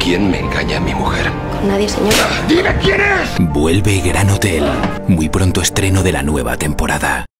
¿Quién me engaña a mi mujer? Con nadie, señor. ¡Dime quién es! Vuelve Gran Hotel. Muy pronto estreno de la nueva temporada.